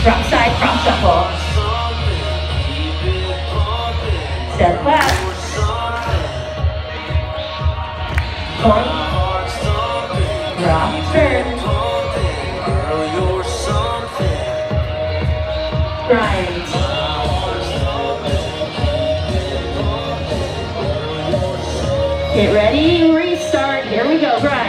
Drop side, cross shuffle. Step left. Point. Drop, turn. Grind. Get ready, restart. Here we go, grind.